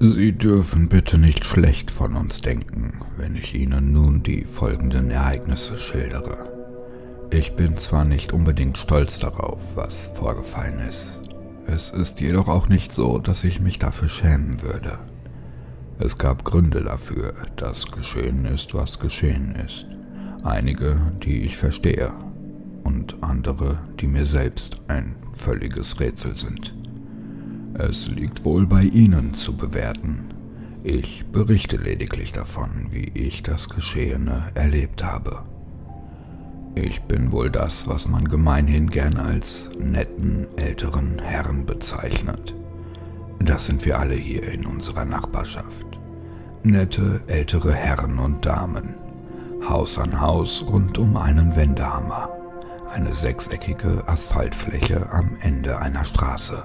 Sie dürfen bitte nicht schlecht von uns denken, wenn ich Ihnen nun die folgenden Ereignisse schildere. Ich bin zwar nicht unbedingt stolz darauf, was vorgefallen ist. Es ist jedoch auch nicht so, dass ich mich dafür schämen würde. Es gab Gründe dafür, dass geschehen ist, was geschehen ist. Einige, die ich verstehe, und andere, die mir selbst ein völliges Rätsel sind. Es liegt wohl bei Ihnen zu bewerten. Ich berichte lediglich davon, wie ich das Geschehene erlebt habe. Ich bin wohl das, was man gemeinhin gern als netten, älteren Herrn bezeichnet. Das sind wir alle hier in unserer Nachbarschaft. Nette, ältere Herren und Damen. Haus an Haus rund um einen Wendehammer. Eine sechseckige Asphaltfläche am Ende einer Straße.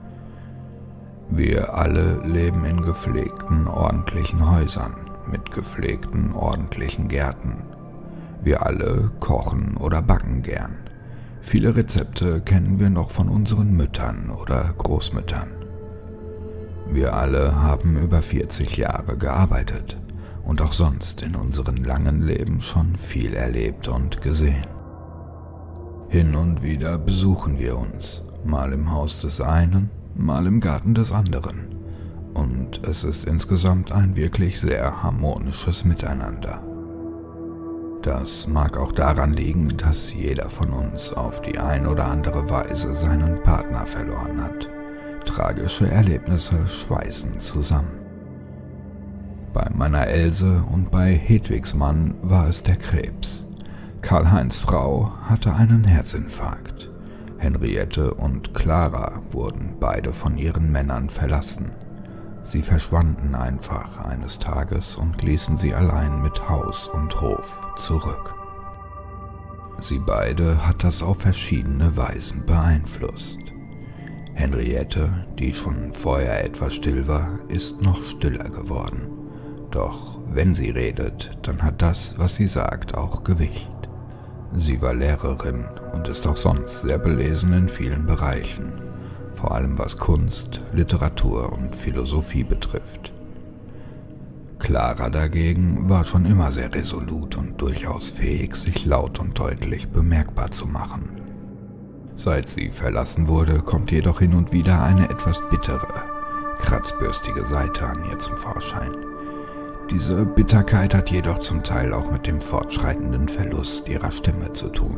Wir alle leben in gepflegten, ordentlichen Häusern, mit gepflegten, ordentlichen Gärten. Wir alle kochen oder backen gern. Viele Rezepte kennen wir noch von unseren Müttern oder Großmüttern. Wir alle haben über 40 Jahre gearbeitet und auch sonst in unserem langen Leben schon viel erlebt und gesehen. Hin und wieder besuchen wir uns, mal im Haus des einen, mal im Garten des anderen. Und es ist insgesamt ein wirklich sehr harmonisches Miteinander. Das mag auch daran liegen, dass jeder von uns auf die ein oder andere Weise seinen Partner verloren hat. Tragische Erlebnisse schweißen zusammen. Bei meiner Else und bei Hedwigs Mann war es der Krebs. Karl-Heinz' Frau hatte einen Herzinfarkt. Henriette und Clara wurden beide von ihren Männern verlassen. Sie verschwanden einfach eines Tages und ließen sie allein mit Haus und Hof zurück. Sie beide hat das auf verschiedene Weisen beeinflusst. Henriette, die schon vorher etwas still war, ist noch stiller geworden. Doch wenn sie redet, dann hat das, was sie sagt, auch Gewicht. Sie war Lehrerin und ist auch sonst sehr belesen in vielen Bereichen, vor allem was Kunst, Literatur und Philosophie betrifft. Clara dagegen war schon immer sehr resolut und durchaus fähig, sich laut und deutlich bemerkbar zu machen. Seit sie verlassen wurde, kommt jedoch hin und wieder eine etwas bittere, kratzbürstige Seite an ihr zum Vorschein. Diese Bitterkeit hat jedoch zum Teil auch mit dem fortschreitenden Verlust ihrer Stimme zu tun.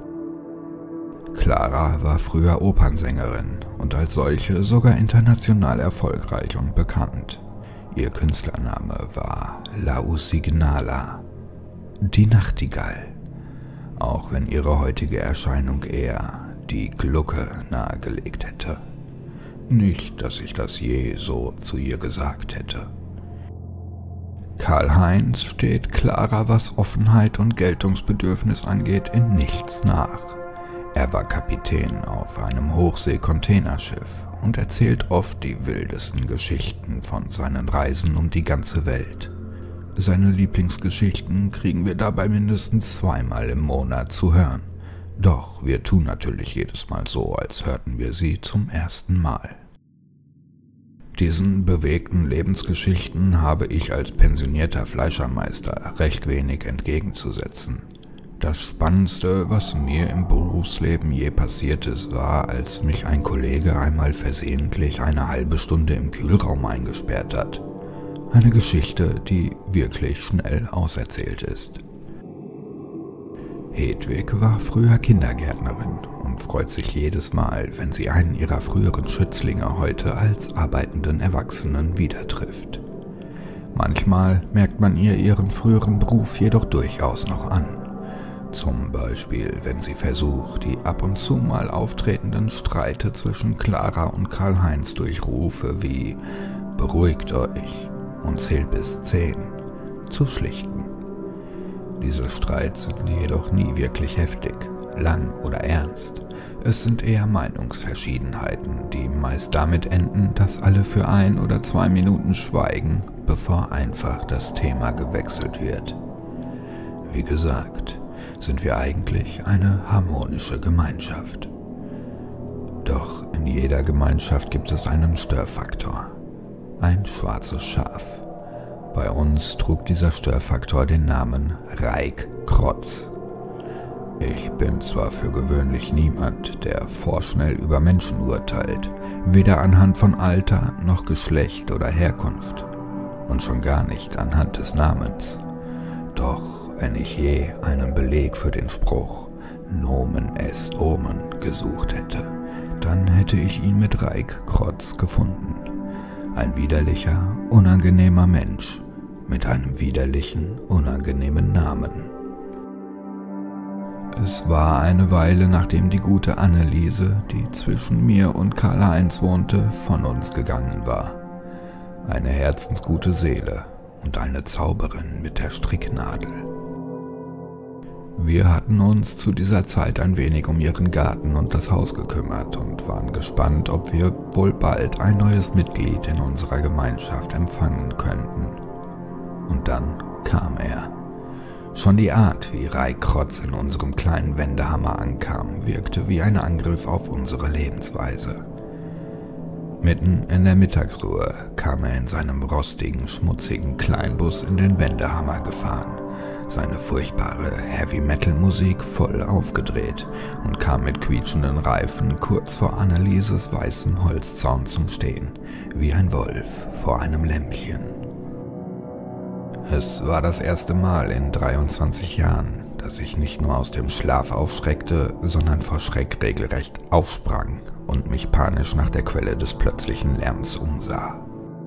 Clara war früher Opernsängerin und als solche sogar international erfolgreich und bekannt. Ihr Künstlername war La Usignala, die Nachtigall, auch wenn ihre heutige Erscheinung eher die Glucke nahegelegt hätte. Nicht, dass ich das je so zu ihr gesagt hätte. Karl-Heinz steht Clara, was Offenheit und Geltungsbedürfnis angeht, in nichts nach. Er war Kapitän auf einem Hochsee-Containerschiff und erzählt oft die wildesten Geschichten von seinen Reisen um die ganze Welt. Seine Lieblingsgeschichten kriegen wir dabei mindestens 2-mal im Monat zu hören. Doch wir tun natürlich jedes Mal so, als hörten wir sie zum ersten Mal. Diesen bewegten Lebensgeschichten habe ich als pensionierter Fleischermeister recht wenig entgegenzusetzen. Das Spannendste, was mir im Berufsleben je passiert ist, war, als mich ein Kollege einmal versehentlich eine halbe Stunde im Kühlraum eingesperrt hat. Eine Geschichte, die wirklich schnell auserzählt ist. Hedwig war früher Kindergärtnerin und freut sich jedes Mal, wenn sie einen ihrer früheren Schützlinge heute als arbeitenden Erwachsenen wieder trifft. Manchmal merkt man ihr ihren früheren Beruf jedoch durchaus noch an. Zum Beispiel, wenn sie versucht, die ab und zu mal auftretenden Streite zwischen Clara und Karl-Heinz durch Rufe wie »Beruhigt euch« und »Zählt bis 10« zu schlichten. Diese Streits sind jedoch nie wirklich heftig, lang oder ernst. Es sind eher Meinungsverschiedenheiten, die meist damit enden, dass alle für 1 oder 2 Minuten schweigen, bevor einfach das Thema gewechselt wird. Wie gesagt, sind wir eigentlich eine harmonische Gemeinschaft. Doch in jeder Gemeinschaft gibt es einen Störfaktor. ein schwarzes Schaf. Bei uns trug dieser Störfaktor den Namen Raik Krotz. Ich bin zwar für gewöhnlich niemand, der vorschnell über Menschen urteilt, weder anhand von Alter noch Geschlecht oder Herkunft und schon gar nicht anhand des Namens. Doch wenn ich je einen Beleg für den Spruch Nomen est Omen gesucht hätte, dann hätte ich ihn mit Raik Krotz gefunden. Ein widerlicher, unangenehmer Mensch mit einem widerlichen, unangenehmen Namen. Es war eine Weile, nachdem die gute Anneliese, die zwischen mir und Karl-Heinz wohnte, von uns gegangen war. Eine herzensgute Seele und eine Zauberin mit der Stricknadel. Wir hatten uns zu dieser Zeit ein wenig um ihren Garten und das Haus gekümmert und waren gespannt, ob wir wohl bald ein neues Mitglied in unserer Gemeinschaft empfangen könnten. Und dann kam er. Schon die Art, wie Raik Krotz in unserem kleinen Wendehammer ankam, wirkte wie ein Angriff auf unsere Lebensweise. Mitten in der Mittagsruhe kam er in seinem rostigen, schmutzigen Kleinbus in den Wendehammer gefahren, seine furchtbare Heavy-Metal-Musik voll aufgedreht und kam mit quietschenden Reifen kurz vor Annelieses weißem Holzzaun zum Stehen, wie ein Wolf vor einem Lämmchen. Es war das erste Mal in 23 Jahren, dass ich nicht nur aus dem Schlaf aufschreckte, sondern vor Schreck regelrecht aufsprang und mich panisch nach der Quelle des plötzlichen Lärms umsah.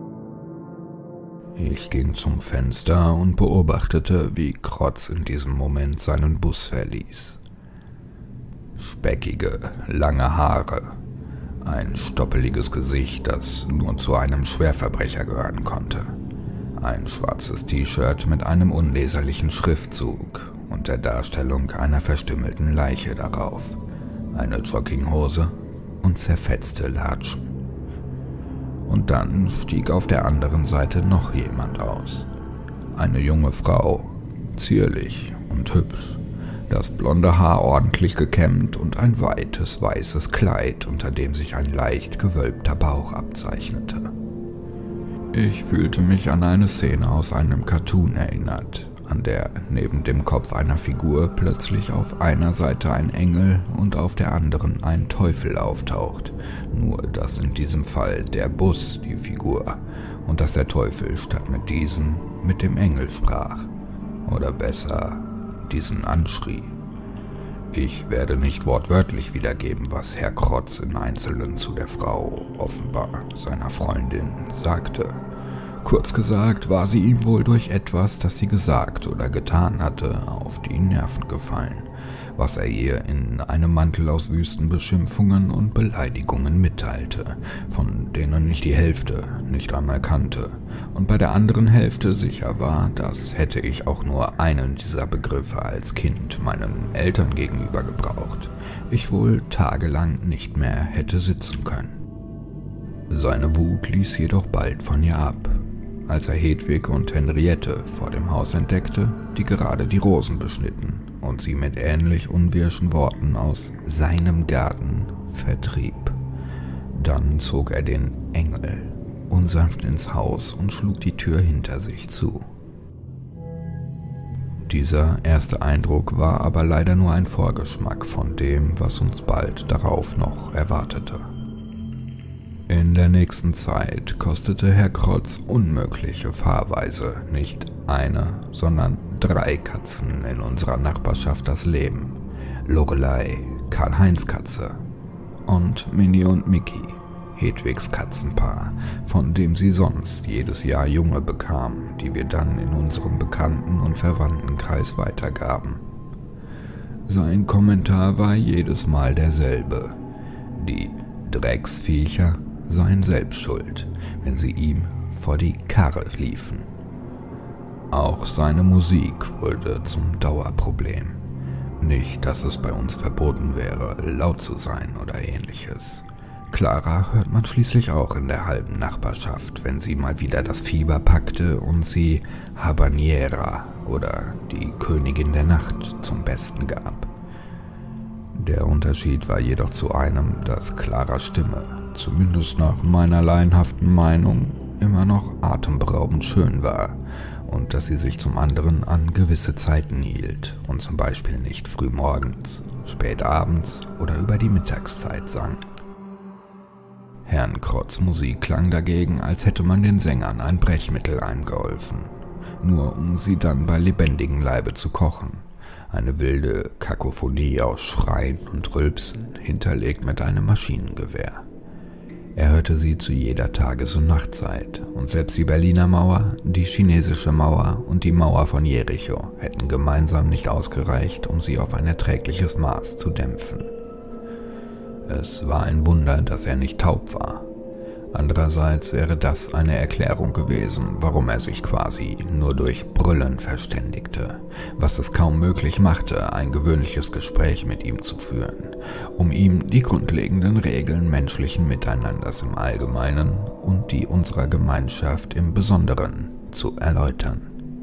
Ich ging zum Fenster und beobachtete, wie Krotz in diesem Moment seinen Bus verließ. Speckige, lange Haare, ein stoppeliges Gesicht, das nur zu einem Schwerverbrecher gehören konnte. Ein schwarzes T-Shirt mit einem unleserlichen Schriftzug und der Darstellung einer verstümmelten Leiche darauf, eine Jogginghose und zerfetzte Latschen. Und dann stieg auf der anderen Seite noch jemand aus. Eine junge Frau, zierlich und hübsch, das blonde Haar ordentlich gekämmt und ein weites weißes Kleid, unter dem sich ein leicht gewölbter Bauch abzeichnete. Ich fühlte mich an eine Szene aus einem Cartoon erinnert, an der neben dem Kopf einer Figur plötzlich auf einer Seite ein Engel und auf der anderen ein Teufel auftaucht, nur dass in diesem Fall der Bus die Figur und dass der Teufel statt mit diesem mit dem Engel sprach, oder besser diesen anschrie. Ich werde nicht wortwörtlich wiedergeben, was Herr Krotz in Einzelnen zu der Frau, offenbar seiner Freundin, sagte. Kurz gesagt war sie ihm wohl durch etwas, das sie gesagt oder getan hatte, auf die Nerven gefallen, was er ihr in einem Mantel aus wüsten Beschimpfungen und Beleidigungen mitteilte, von denen ich die Hälfte nicht einmal kannte und bei der anderen Hälfte sicher war, dass hätte ich auch nur einen dieser Begriffe als Kind meinen Eltern gegenüber gebraucht, ich wohl tagelang nicht mehr hätte sitzen können. Seine Wut ließ jedoch bald von ihr ab, als er Hedwig und Henriette vor dem Haus entdeckte, die gerade die Rosen beschnitten und sie mit ähnlich unwirschen Worten aus seinem Garten vertrieb. Dann zog er den Engel unsanft ins Haus und schlug die Tür hinter sich zu. Dieser erste Eindruck war aber leider nur ein Vorgeschmack von dem, was uns bald darauf noch erwartete. In der nächsten Zeit kostete Herr Krotz unmögliche Fahrweise nicht eine, sondern 3 Katzen in unserer Nachbarschaft das Leben. Lorelei, Karl-Heinz Katze und Minnie und Mickey, Hedwigs Katzenpaar, von dem sie sonst jedes Jahr Junge bekam, die wir dann in unserem Bekannten- und Verwandtenkreis weitergaben. Sein Kommentar war jedes Mal derselbe: Die Drecksviecher seien selbst schuld, wenn sie ihm vor die Karre liefen. Auch seine Musik wurde zum Dauerproblem. Nicht, dass es bei uns verboten wäre, laut zu sein oder ähnliches. Clara hört man schließlich auch in der halben Nachbarschaft, wenn sie mal wieder das Fieber packte und sie Habanera oder die Königin der Nacht zum Besten gab. Der Unterschied war jedoch zu einem, dass Claras Stimme, zumindest nach meiner laienhaften Meinung, immer noch atemberaubend schön war und dass sie sich zum anderen an gewisse Zeiten hielt und zum Beispiel nicht früh morgens, spät abends oder über die Mittagszeit sang. Herrn Krotz' Musik klang dagegen, als hätte man den Sängern ein Brechmittel eingeholfen, nur um sie dann bei lebendigem Leibe zu kochen. Eine wilde Kakophonie aus Schreien und Rülpsen, hinterlegt mit einem Maschinengewehr. Er hörte sie zu jeder Tages- und Nachtzeit, und selbst die Berliner Mauer, die chinesische Mauer und die Mauer von Jericho hätten gemeinsam nicht ausgereicht, um sie auf ein erträgliches Maß zu dämpfen. Es war ein Wunder, dass er nicht taub war. Andererseits wäre das eine Erklärung gewesen, warum er sich quasi nur durch Brüllen verständigte, was es kaum möglich machte, ein gewöhnliches Gespräch mit ihm zu führen, um ihm die grundlegenden Regeln menschlichen Miteinanders im Allgemeinen und die unserer Gemeinschaft im Besonderen zu erläutern.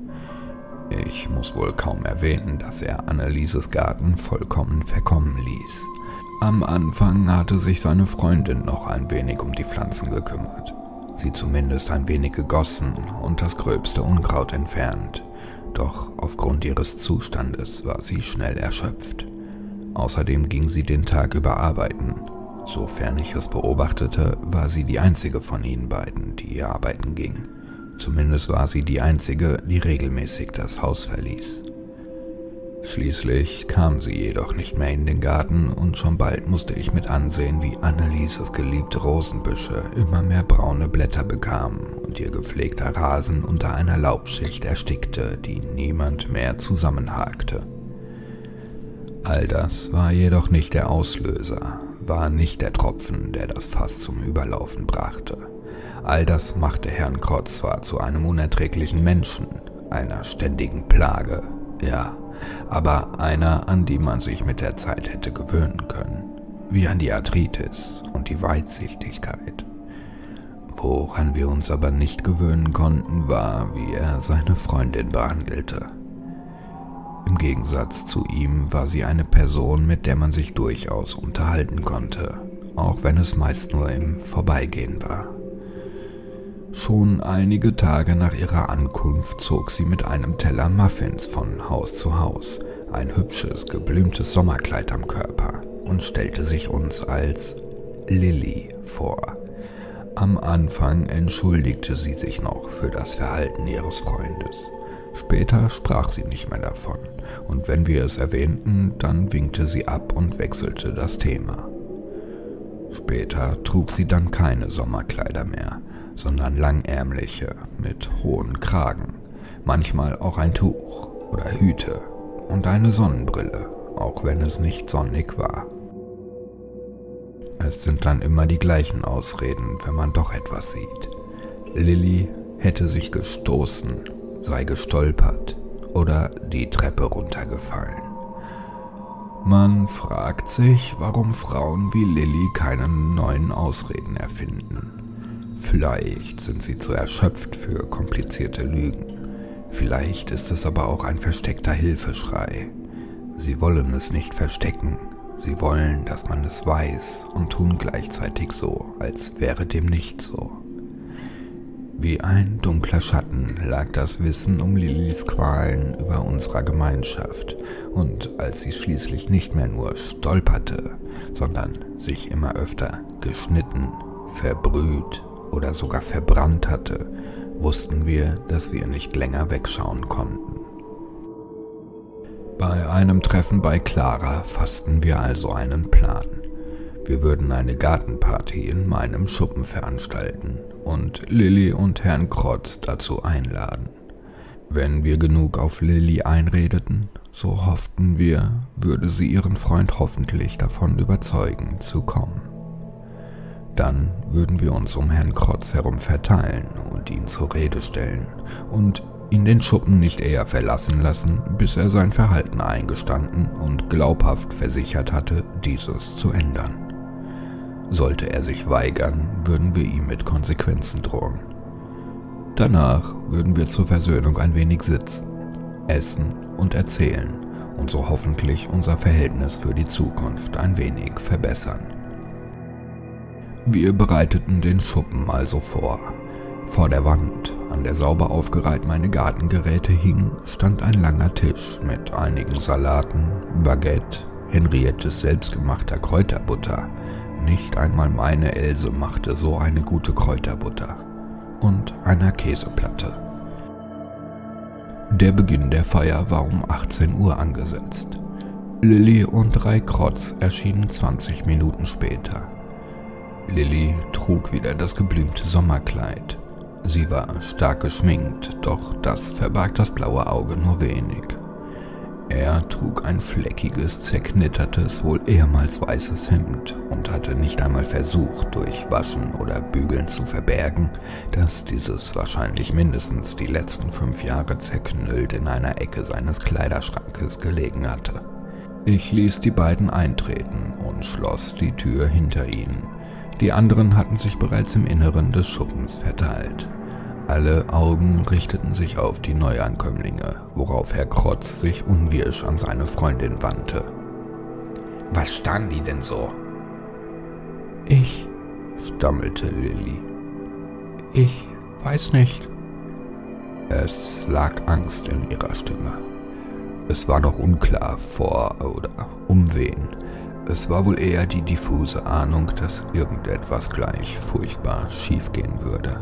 Ich muss wohl kaum erwähnen, dass er Annelieses Garten vollkommen verkommen ließ. Am Anfang hatte sich seine Freundin noch ein wenig um die Pflanzen gekümmert, sie zumindest ein wenig gegossen und das gröbste Unkraut entfernt, doch aufgrund ihres Zustandes war sie schnell erschöpft. Außerdem ging sie den Tag über arbeiten. Sofern ich es beobachtete, war sie die einzige von ihnen beiden, die arbeiten ging. Zumindest war sie die einzige, die regelmäßig das Haus verließ. Schließlich kam sie jedoch nicht mehr in den Garten und schon bald musste ich mit ansehen, wie Annelieses geliebte Rosenbüsche immer mehr braune Blätter bekamen und ihr gepflegter Rasen unter einer Laubschicht erstickte, die niemand mehr zusammenhakte. All das war jedoch nicht der Auslöser, war nicht der Tropfen, der das Fass zum Überlaufen brachte. All das machte Herrn Krotz zwar zu einem unerträglichen Menschen, einer ständigen Plage, ja, aber einer, an die man sich mit der Zeit hätte gewöhnen können, wie an die Arthritis und die Weitsichtigkeit. Woran wir uns aber nicht gewöhnen konnten, war, wie er seine Freundin behandelte. Im Gegensatz zu ihm war sie eine Person, mit der man sich durchaus unterhalten konnte, auch wenn es meist nur im Vorbeigehen war. Schon einige Tage nach ihrer Ankunft zog sie mit einem Teller Muffins von Haus zu Haus, ein hübsches, geblümtes Sommerkleid am Körper und stellte sich uns als Lilly vor. Am Anfang entschuldigte sie sich noch für das Verhalten ihres Freundes. Später sprach sie nicht mehr davon, und wenn wir es erwähnten, dann winkte sie ab und wechselte das Thema. Später trug sie dann keine Sommerkleider mehr, sondern langärmliche mit hohen Kragen, manchmal auch ein Tuch oder Hüte und eine Sonnenbrille, auch wenn es nicht sonnig war. Es sind dann immer die gleichen Ausreden, wenn man doch etwas sieht. Lilly hätte sich gestoßen, sei gestolpert oder die Treppe runtergefallen. Man fragt sich, warum Frauen wie Lilly keine neuen Ausreden erfinden. Vielleicht sind sie zu erschöpft für komplizierte Lügen. Vielleicht ist es aber auch ein versteckter Hilfeschrei. Sie wollen es nicht verstecken. Sie wollen, dass man es weiß und tun gleichzeitig so, als wäre dem nicht so. Wie ein dunkler Schatten lag das Wissen um Lillys Qualen über unserer Gemeinschaft, und als sie schließlich nicht mehr nur stolperte, sondern sich immer öfter geschnitten, verbrüht oder sogar verbrannt hatte, wussten wir, dass wir nicht länger wegschauen konnten. Bei einem Treffen bei Clara fassten wir also einen Plan. Wir würden eine Gartenparty in meinem Schuppen veranstalten und Lilly und Herrn Krotz dazu einladen. Wenn wir genug auf Lilly einredeten, so hofften wir, würde sie ihren Freund hoffentlich davon überzeugen, zu kommen. Dann würden wir uns um Herrn Krotz herum verteilen und ihn zur Rede stellen und ihn den Schuppen nicht eher verlassen lassen, bis er sein Verhalten eingestanden und glaubhaft versichert hatte, dieses zu ändern. Sollte er sich weigern, würden wir ihm mit Konsequenzen drohen. Danach würden wir zur Versöhnung ein wenig sitzen, essen und erzählen und so hoffentlich unser Verhältnis für die Zukunft ein wenig verbessern. Wir bereiteten den Schuppen also vor. Vor der Wand, an der sauber aufgereiht meine Gartengeräte hingen, stand ein langer Tisch mit einigen Salaten, Baguette, Henriettes selbstgemachter Kräuterbutter. Nicht einmal meine Else machte so eine gute Kräuterbutter. Und einer Käseplatte. Der Beginn der Feier war um 18 Uhr angesetzt. Lilly und 3 Krotz erschienen 20 Minuten später. Lilly trug wieder das geblümte Sommerkleid. Sie war stark geschminkt, doch das verbarg das blaue Auge nur wenig. Er trug ein fleckiges, zerknittertes, wohl ehemals weißes Hemd und hatte nicht einmal versucht, durch Waschen oder Bügeln zu verbergen, dass dieses wahrscheinlich mindestens die letzten 5 Jahre zerknüllt in einer Ecke seines Kleiderschrankes gelegen hatte. Ich ließ die beiden eintreten und schloss die Tür hinter ihnen. Die anderen hatten sich bereits im Inneren des Schuppens verteilt. Alle Augen richteten sich auf die Neuankömmlinge, worauf Herr Krotz sich unwirsch an seine Freundin wandte. »Was starren die denn so?« »Ich«, stammelte Lilly. »Ich weiß nicht.« Es lag Angst in ihrer Stimme. Es war noch unklar, vor oder um wen. Es war wohl eher die diffuse Ahnung, dass irgendetwas gleich furchtbar schiefgehen würde.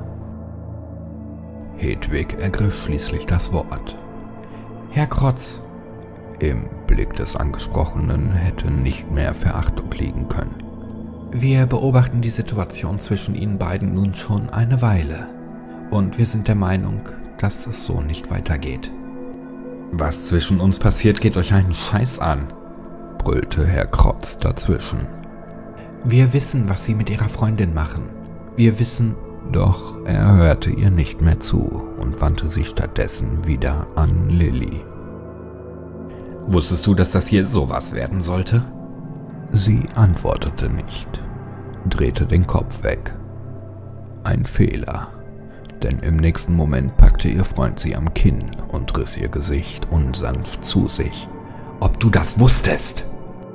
Hedwig ergriff schließlich das Wort. »Herr Krotz!« Im Blick des Angesprochenen hätte nicht mehr Verachtung liegen können. »Wir beobachten die Situation zwischen Ihnen beiden nun schon eine Weile. Und wir sind der Meinung, dass es so nicht weitergeht.« »Was zwischen uns passiert, geht euch einen Scheiß an«, brüllte Herr Krotz dazwischen. »Wir wissen, was Sie mit Ihrer Freundin machen. Wir wissen...« Doch er hörte ihr nicht mehr zu und wandte sich stattdessen wieder an Lilly. »Wusstest du, dass das hier sowas werden sollte?« Sie antwortete nicht, drehte den Kopf weg. Ein Fehler, denn im nächsten Moment packte ihr Freund sie am Kinn und riss ihr Gesicht unsanft zu sich. »Ob du das wusstest?«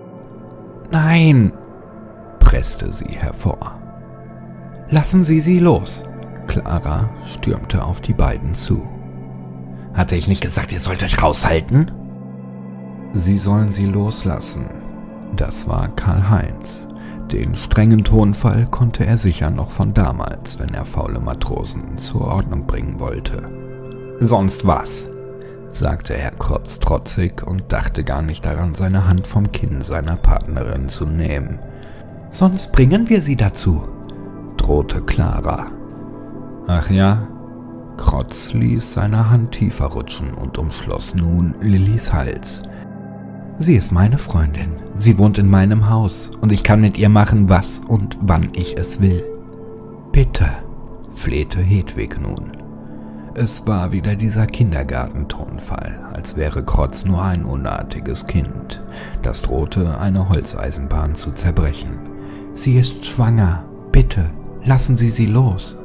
»Nein«, presste sie hervor. »Lassen Sie sie los!« Clara stürmte auf die beiden zu. »Hatte ich nicht gesagt, ihr sollt euch raushalten?« »Sie sollen sie loslassen.« Das war Karl-Heinz. Den strengen Tonfall konnte er sicher noch von damals, wenn er faule Matrosen zur Ordnung bringen wollte. »Sonst was?« sagte Herr Krotz trotzig und dachte gar nicht daran, seine Hand vom Kinn seiner Partnerin zu nehmen. »Sonst bringen wir sie dazu«, drohte Clara. »Ach ja?« Krotz ließ seine Hand tiefer rutschen und umschloss nun Lillys Hals. »Sie ist meine Freundin, sie wohnt in meinem Haus und ich kann mit ihr machen, was und wann ich es will. Bitte«, flehte Hedwig nun. Es war wieder dieser Kindergartentonfall, als wäre Krotz nur ein unartiges Kind, das drohte, eine Holzeisenbahn zu zerbrechen. »Sie ist schwanger, bitte, lassen Sie sie los.«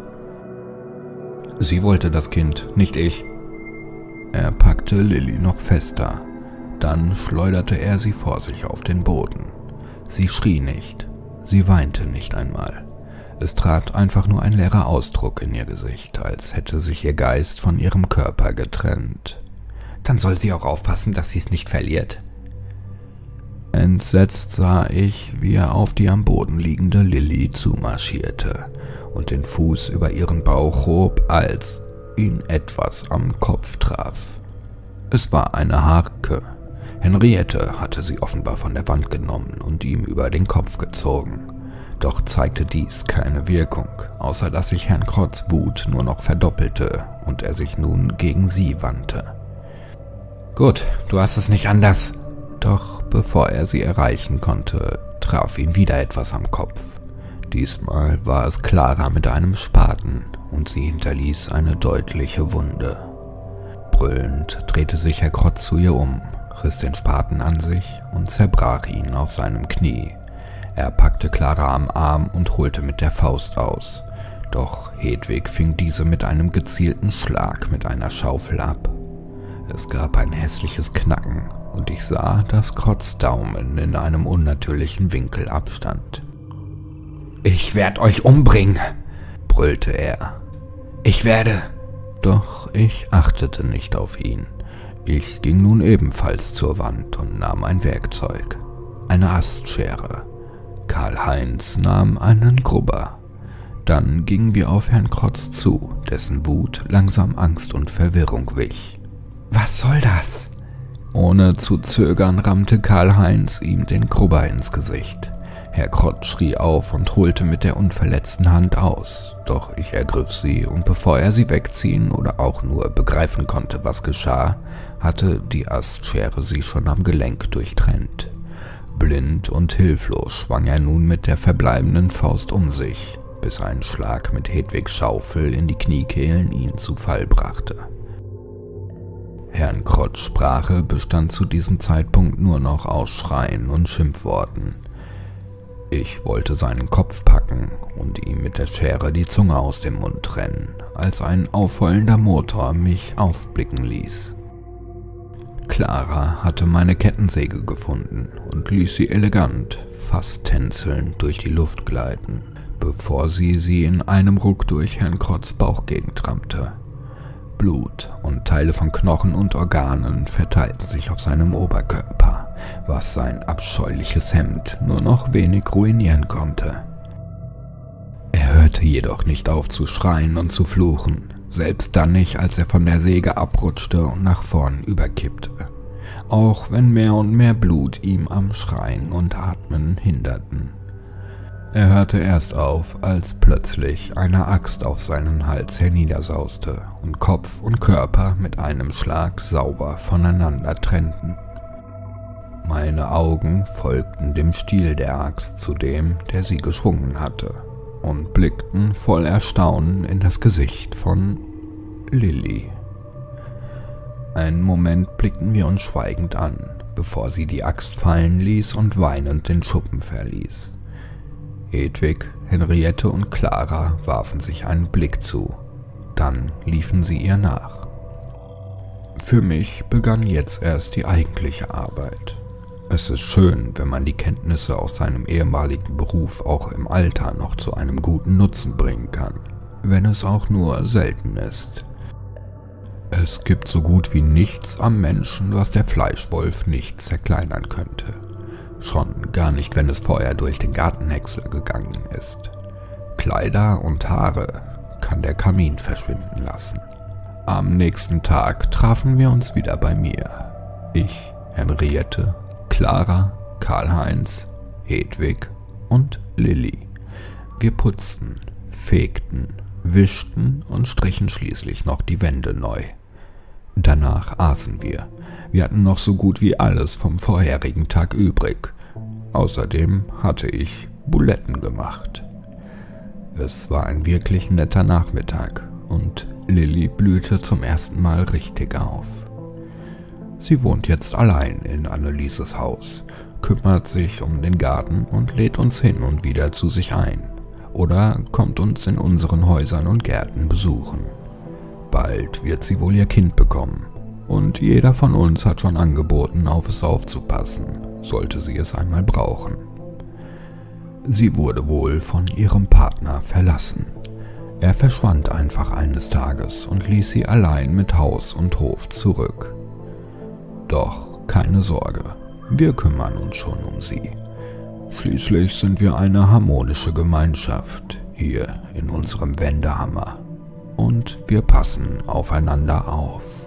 Sie wollte das Kind, nicht ich. Er packte Lilly noch fester. Dann schleuderte er sie vor sich auf den Boden. Sie schrie nicht, sie weinte nicht einmal. Es trat einfach nur ein leerer Ausdruck in ihr Gesicht, als hätte sich ihr Geist von ihrem Körper getrennt. »Dann soll sie auch aufpassen, dass sie es nicht verliert.« Entsetzt sah ich, wie er auf die am Boden liegende Lilly zumarschierte und den Fuß über ihren Bauch hob, als ihn etwas am Kopf traf. Es war eine Harke. Henriette hatte sie offenbar von der Wand genommen und ihm über den Kopf gezogen. Doch zeigte dies keine Wirkung, außer dass sich Herrn Krotz' Wut nur noch verdoppelte und er sich nun gegen sie wandte. »Gut, du hast es nicht anders.« Doch bevor er sie erreichen konnte, traf ihn wieder etwas am Kopf. Diesmal war es Clara mit einem Spaten und sie hinterließ eine deutliche Wunde. Brüllend drehte sich Herr Krotz zu ihr um, riss den Spaten an sich und zerbrach ihn auf seinem Knie. Er packte Clara am Arm und holte mit der Faust aus. Doch Hedwig fing diese mit einem gezielten Schlag mit einer Schaufel ab. Es gab ein hässliches Knacken und ich sah, dass Krotz' Daumen in einem unnatürlichen Winkel abstand. »Ich werd euch umbringen«, brüllte er. Ich werde. Doch ich achtete nicht auf ihn. Ich ging nun ebenfalls zur Wand und nahm ein Werkzeug, eine Astschere. Karl-Heinz nahm einen Grubber. Dann gingen wir auf Herrn Krotz zu, dessen Wut langsam Angst und Verwirrung wich. Was soll das? Ohne zu zögern rammte Karl-Heinz ihm den Grubber ins Gesicht. Herr Krotz schrie auf und holte mit der unverletzten Hand aus, doch ich ergriff sie und bevor er sie wegziehen oder auch nur begreifen konnte, was geschah, hatte die Astschere sie schon am Gelenk durchtrennt. Blind und hilflos schwang er nun mit der verbleibenden Faust um sich, bis ein Schlag mit Hedwigs Schaufel in die Kniekehlen ihn zu Fall brachte. Herrn Krotz' Sprache bestand zu diesem Zeitpunkt nur noch aus Schreien und Schimpfworten. Ich wollte seinen Kopf packen und ihm mit der Schere die Zunge aus dem Mund trennen, als ein aufheulender Motor mich aufblicken ließ. Clara hatte meine Kettensäge gefunden und ließ sie elegant, fast tänzelnd durch die Luft gleiten, bevor sie in einem Ruck durch Herrn Krotz' Bauchgegend rammte. Blut und Teile von Knochen und Organen verteilten sich auf seinem Oberkörper, was sein abscheuliches Hemd nur noch wenig ruinieren konnte. Er hörte jedoch nicht auf zu schreien und zu fluchen, selbst dann nicht, als er von der Säge abrutschte und nach vorn überkippte, auch wenn mehr und mehr Blut ihm am Schreien und Atmen hinderten. Er hörte erst auf, als plötzlich eine Axt auf seinen Hals herniedersauste und Kopf und Körper mit einem Schlag sauber voneinander trennten. Meine Augen folgten dem Stiel der Axt zu dem, der sie geschwungen hatte, und blickten voll Erstaunen in das Gesicht von Lilly. Einen Moment blickten wir uns schweigend an, bevor sie die Axt fallen ließ und weinend den Schuppen verließ. Hedwig, Henriette und Clara warfen sich einen Blick zu, dann liefen sie ihr nach. Für mich begann jetzt erst die eigentliche Arbeit. Es ist schön, wenn man die Kenntnisse aus seinem ehemaligen Beruf auch im Alter noch zu einem guten Nutzen bringen kann, wenn es auch nur selten ist. Es gibt so gut wie nichts am Menschen, was der Fleischwolf nicht zerkleinern könnte. Schon gar nicht, wenn es vorher durch den Gartenhäcksel gegangen ist. Kleider und Haare kann der Kamin verschwinden lassen. Am nächsten Tag trafen wir uns wieder bei mir. Ich, Henriette, Clara, Karl-Heinz, Hedwig und Lilly. Wir putzten, fegten, wischten und strichen schließlich noch die Wände neu. Danach aßen wir. Wir hatten noch so gut wie alles vom vorherigen Tag übrig. Außerdem hatte ich Buletten gemacht. Es war ein wirklich netter Nachmittag und Lilly blühte zum ersten Mal richtig auf. Sie wohnt jetzt allein in Annelieses Haus, kümmert sich um den Garten und lädt uns hin und wieder zu sich ein oder kommt uns in unseren Häusern und Gärten besuchen. Bald wird sie wohl ihr Kind bekommen und jeder von uns hat schon angeboten, auf es aufzupassen, sollte sie es einmal brauchen. Sie wurde wohl von ihrem Partner verlassen. Er verschwand einfach eines Tages und ließ sie allein mit Haus und Hof zurück. Doch keine Sorge, wir kümmern uns schon um sie. Schließlich sind wir eine harmonische Gemeinschaft hier in unserem Wendehammer und wir passen aufeinander auf.